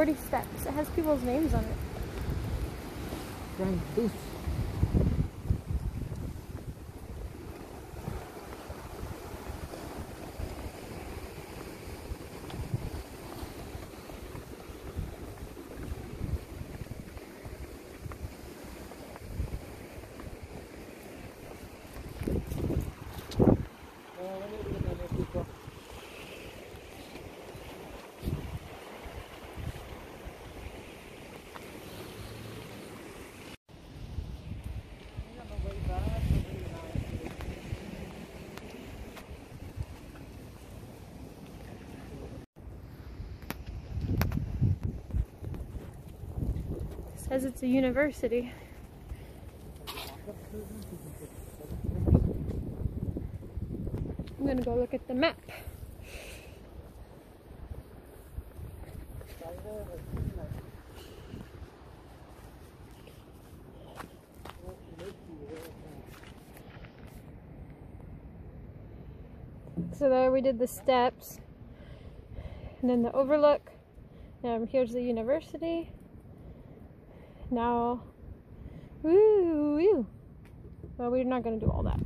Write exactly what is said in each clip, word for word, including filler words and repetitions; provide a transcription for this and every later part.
forty steps. It has people's names on it. Frank Booth. Says it's a university. I'm gonna go look at the map. So there we did the steps, and then the overlook. Um, here's the university. Now, woo, woo. Well, we're not going to do all that.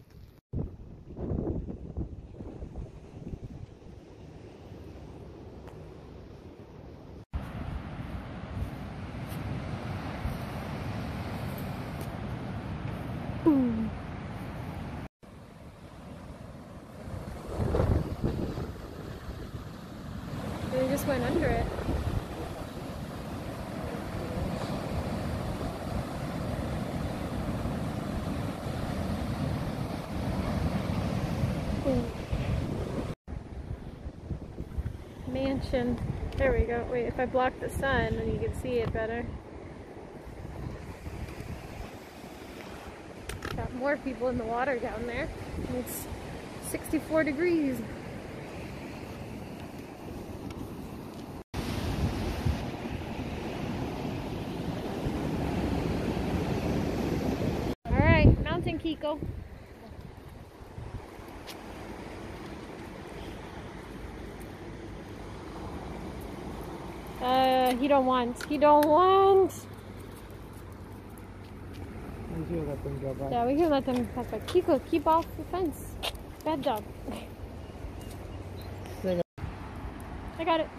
Boom. We just went under it. Mansion. There we go. Wait, if I block the sun, then you can see it better. Got more people in the water down there. It's sixty-four degrees. Alright, Mountain Kiko. Uh, he don't want. He don't want. We can let them go by. Yeah, we can let them pass by. Kiko, keep off the fence. Bad job. I got it.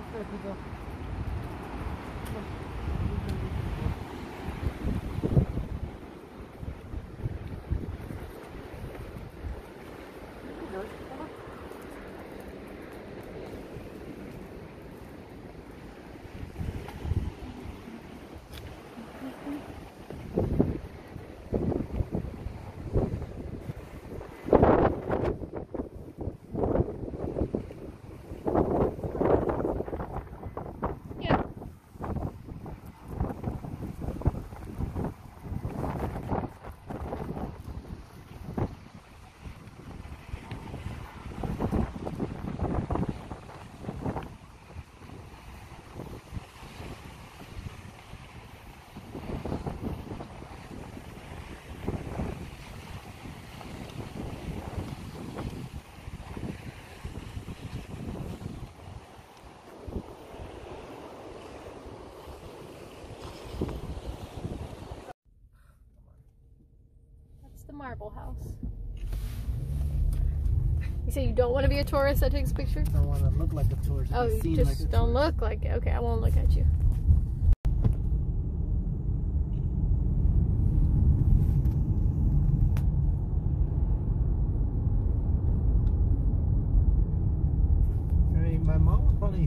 The Marble House. You say you don't want to be a tourist that takes pictures? I don't want to look like a tourist. Oh, you just like don't tourist. Look like it. Okay, I won't look at you. I mean, my mom would probably.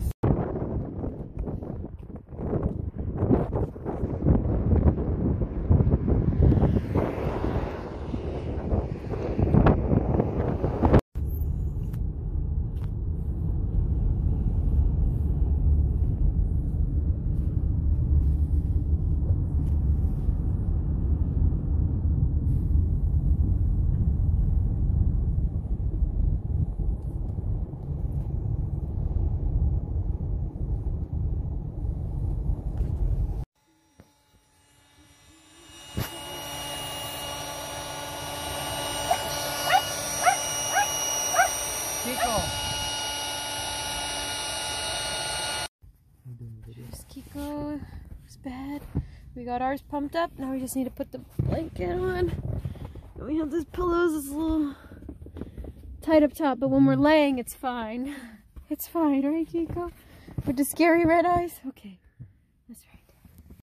juice. Kiko was bad. We got ours pumped up. Now we just need to put the blanket on. And we have these pillows. It's a little tight up top, but when we're laying, it's fine. It's fine, right, Kiko? With the scary red eyes? Okay.